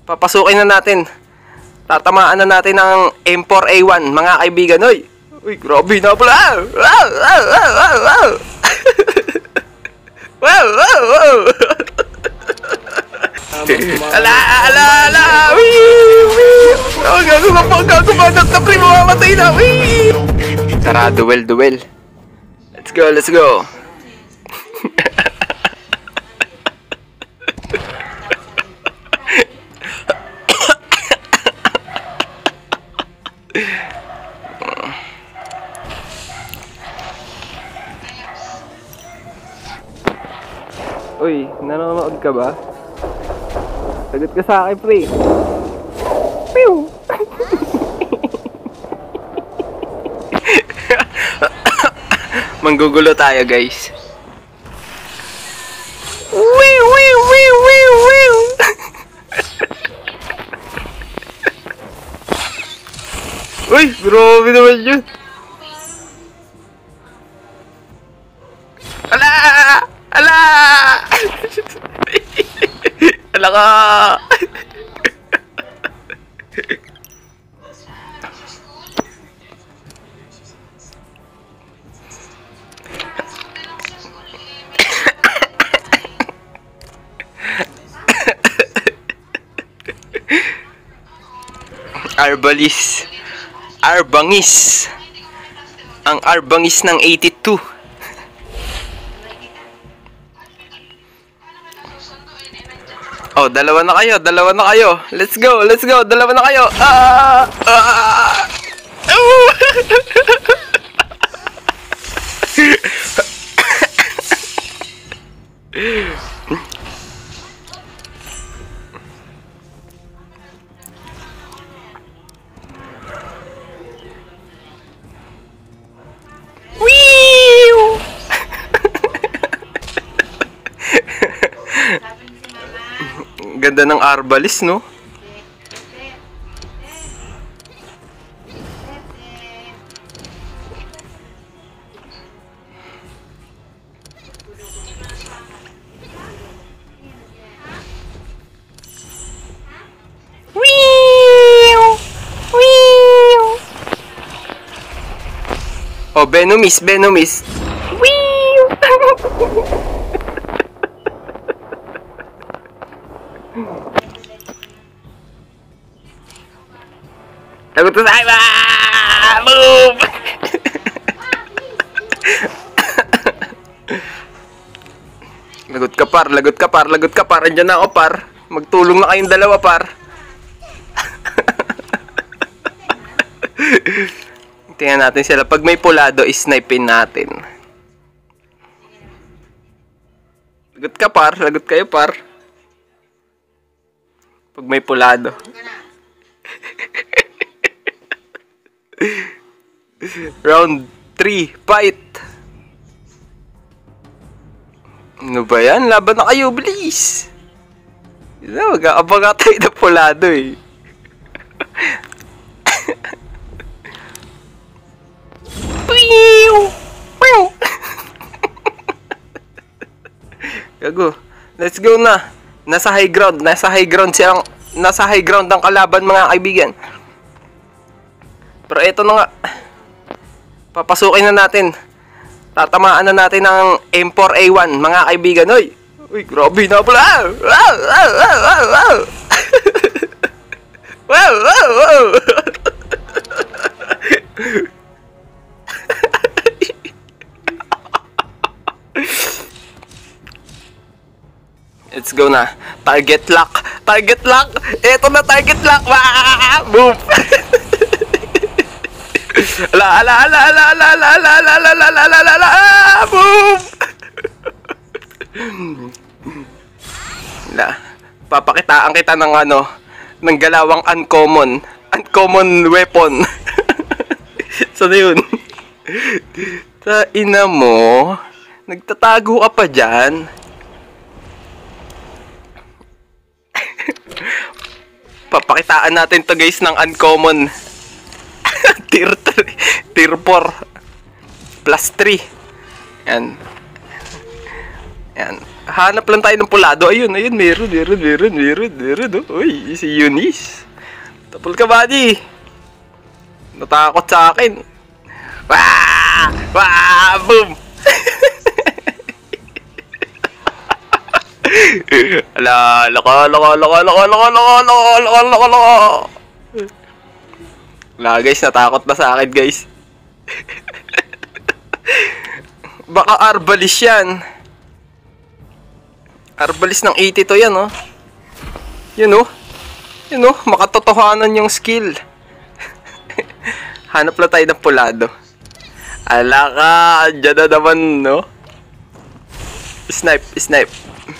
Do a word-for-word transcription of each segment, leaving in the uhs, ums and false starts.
Papasukin na natin. Tatamaan na natin ng M four A one, mga kaibigan. Uy, uy, grabe na pala. Wow, wow, wow, wow, wow. Wow, wow, wow. Ala, ala, ala. Wee, wee. Oh, gago ka po, gago pa. Nagta primo, mamatay na. Wee. Tara, duel, duel. Let's go, let's go. Uy, nanonood ka ba? Sagot ka sa akin, pre. Pew! Manggugulo tayo, guys. Wiw, wiw, wiw, wiw, wiw. Uy, grabe naman yun. Ala! Ala! Ala ka! Arbalis. Arbangis. Ang Arbangis ng eighty-two. Oh, dalawa na kayo, dalawa na kayo. Let's go, let's go, dalawa na kayo. Ah! Ah! Ganda ng Arbalis, no? Oh, Venomous, Venomous. Lagot ko sa iba! Boom! Lagot ka par, lagot ka par, lagot ka par. Andiyan na ako par. Magtulong na kayong dalawa par. Tingnan natin sila. Pag may pulado, isnipin natin. Lagot ka par, lagot kayo par. Pag may pulado. Round three, fight! Ano ba yan? Laban na kayo, bilis! Mag-aabaga tayo na pulado eh. Gago, let's go na. Nasa high ground, nasa high ground silang, nasa high ground ang kalaban, mga kaibigan. Pero eto na nga. Papasukin na natin. Tatamaan na natin ng M four A one, mga kaibigan. Uy, uy, grabe na pala. Wow, wow, wow, wow, wow. Wow, wow, wow. Let's go na. Target lock. Target lock. Eto na, target lock. Wah! Boom. Ala, ala, ala, ala, ala, ala, ala, ala, ala, ala, ala, ala, ala, ala, boom! Ala, papakitaan kita ng ano, ng galawang uncommon, uncommon weapon. So na yun. Sa ina mo, nagtatago ka pa dyan. Papakitaan natin to guys ng uncommon. Tier three, Tier four plus three. Yan. Yan. Hanap lang tayo ng pulado. Ayun, ayun, meron, meron, meron, meron, meron. Oh. Uy, si Eunice. Tapol ka, buddy. Natakot sa akin. Wah! Wah! Boom! Ala, loko, loko, loko, loko, loko, loko, loko, loko, loko, loko. Wala, guys, natakot na sa akin, guys. Baka Arbalis yan. Arbalis ng eighty to yan, oh. Yun, oh. Yun, oh. Makatotohanan yung skill. Hanap lang tayo ng pulado. Ala ka, andyan na naman, no? Snipe, snipe.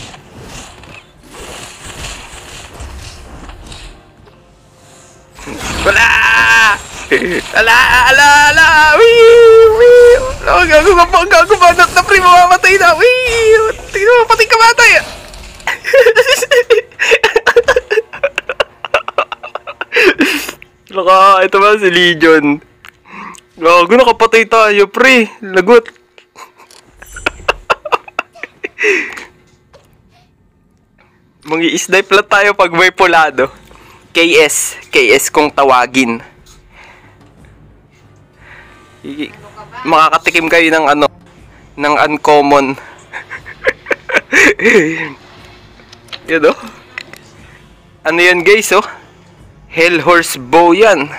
Wala! Ala, ala, ala! Wee! Wee! Oh, gago ka pa, gago ba? Not na pre, mamamatay na! Wee! Tingnan mo, pati kamatay! Laka, ito ba si Legion? Gago, nakapatay tayo, pre. Lagot. Mangi-snipe lang tayo pag may pulado. K S. K S kung tawagin. Makakatikim kayo ng ano, ng uncommon. Yan, oh. Ano yan, guys, oh? Hellhorse bow yan.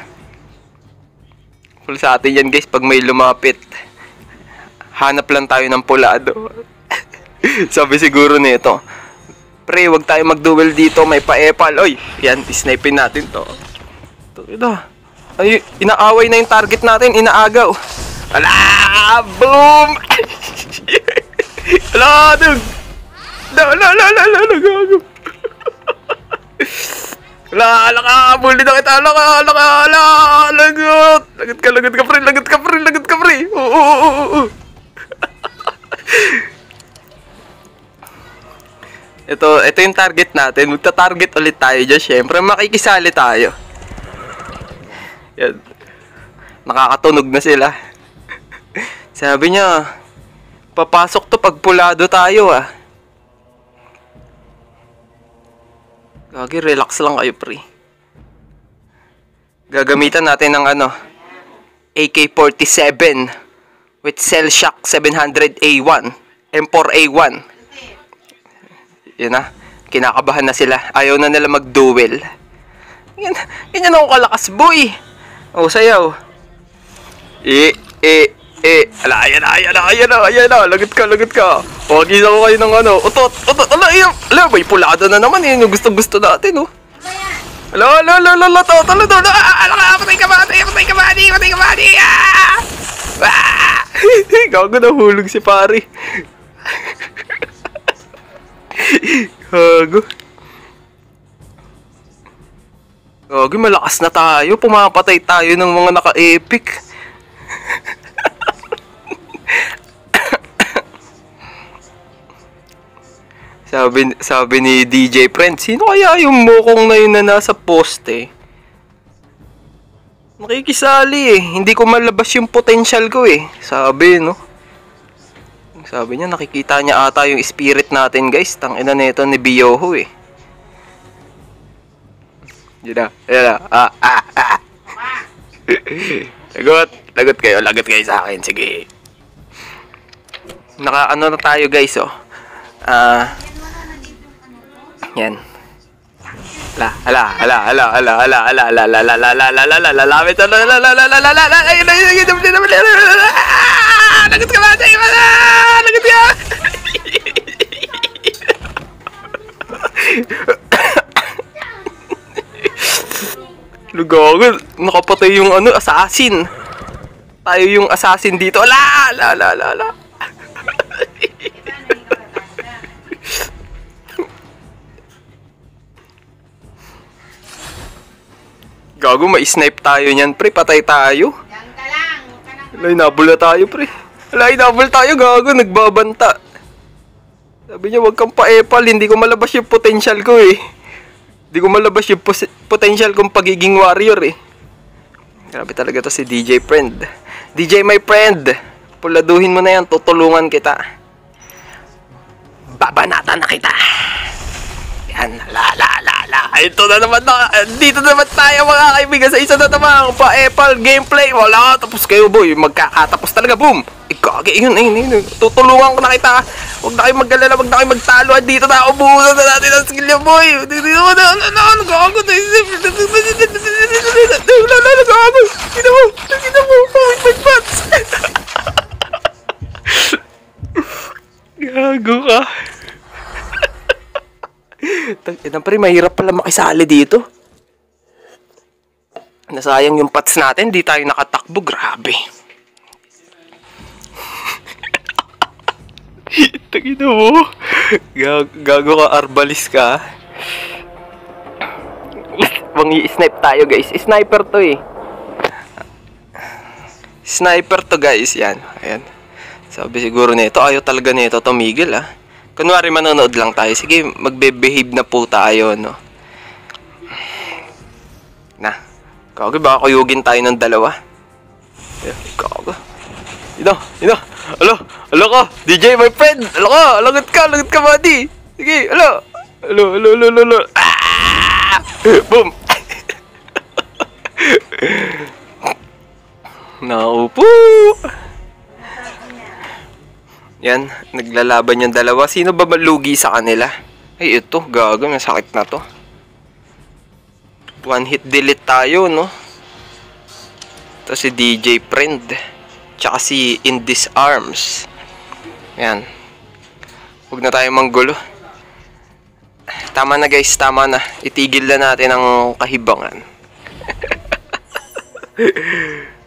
Full sa atin yan, guys, pag may lumapit. Hanap lang tayo ng pulado. Sabi siguro nito, pre, wag tayo mag-duel dito, may pa-epal. Oy, yan, isnipin natin to. Ito, ito. Ay, inaaway na yung target natin, inaagaw. Ala! Boom! Ala, dug! Ala, ala, ala, ala, ala, gago. Ala, ala ka, bully na kita, ala ka, ala ka, ala, lagot. Lagot ka, lagot ka, pre, lagot ka, pre, lagot ka, pre. Oo, oo, oo, oo. Ito, ito yung target natin. Magta-target ulit tayo dyan. Siyempre, makikisali tayo. Yan. Nakakatunog na sila. Sabi niya, papasok to pag pulado tayo, ah. Gagi, relax lang kayo, pre. Gagamitan natin ng ano, A K forty-seven with Cell Shock seven hundred A one, M four A one. Yun na, kinakabahan na sila. Ayaw na nila mag-duel. Yan, ganyan ako kalakas, boy. O, sayaw. Eh, eh, eh. Ala, ayan na, ayan na, ayan na, ayan na. Lagot ka, lagot ka. O, gisa ko kayo ng ano. Utot, utot, ala, ayan. Ala, may pulado na naman. Yan yung gusto-gusto natin, oh. Ala, ala, ala, ala, ala, ala, ala, ala, ala, ala, patay ka, patay, patay ka, patay, patay ka, patay, ah! Ah! Gago, nahulog si pare. Gago. Gago, malakas na tayo. Pumapatay tayo ng mga naka-epic. sabi, sabi ni D J Friend, sino kaya yung mokong na yun na nasa poste? Nakikisali eh. Hindi ko malabas yung potential ko eh. Sabi, no? Sabi niya, nakikita niya ata yung spirit natin, guys. Tangina nito ni Biyoho, eh. Yun na. Yun na. Ah, ah, ah. Lagot. Lagot kayo. Lagot kayo sa akin. Sige. Naka, ano na tayo, guys, oh. Ah. Yan. Ala, ala, ala, ala, ala, ala, ala, ala, ala, ala, ala, ala, ala, ala, lamit, ala, ala, ala, ala, ala, ala, ala, ayun, ayun, ayun, ayun, ayun, ayun, ayun, lagot ka ba? Tayo ba na? Lagot ka! Lugagan, nakapatay yung ano, assassin. Tayo yung assassin dito. Ala, ala, ala, ala, ala. Gago, ma-snipe tayo niyan, pre. Patay tayo. Alay, nabul na tayo, pre. Alay, nabul tayo, gago. Nagbabanta. Sabi niya, wag kang pa-epal. Hindi ko malabas yung potential ko, eh. Hindi ko malabas yung potential kong pagiging warrior, eh. Grabe talaga to si D J Friend. D J, my friend. Puladuhin mo na yan. Tutulungan kita. Babanatan na kita. Yan, la la la la. Ito na naman na. Dito na naman tayo mga kaibigan sa isa na naman pa-Apple gameplay. Wala, tapos kayo boy. Magkakatapos talaga. Boom. Ikagi, yun, yun, yun. Tutulungan ko na kita. Huwag na kayo mag-alala, huwag na kayo magtalo. Dito na, ubuhusan na natin ang skill niya boy. Dito na, na, na, na, nagago na. Nagago. Dito mo, dito mo. Oh my God. Gago ka. Tang-ina pa rin, mahirap pala makisali dito. Nasayang yung pats natin, di tayo nakatakbo, grabe. Tang-ina mo. Gag gago ka, arbalis ka. Bang i-snipe tayo guys, sniper to eh. Sniper to guys, yan. Ayan. Sabi siguro nito, ayaw talaga nito tumigil ah. Kunwari manonood lang tayo. Sige, magbe-behave na po tayo, no? Na. Kage, baka kuyugin tayo ng dalawa. Kage. Ino, ino. Alo, alo ka. D J, my friend. Alo ka, alagot ka, alagot ka, buddy. Sige, alo. Alo, alo, alo, alo, alo. Ah! Boom. Naupo. Yan, naglalaban yung dalawa. Sino ba malugi sa kanila? Ay, ito, gago, masakit na to. One hit delete tayo, no? Ito si D J friend. Tsaka si In This Arms. Yan. Huwag na tayo manggulo. Tama na guys, tama na. Itigil na natin ang kahibangan.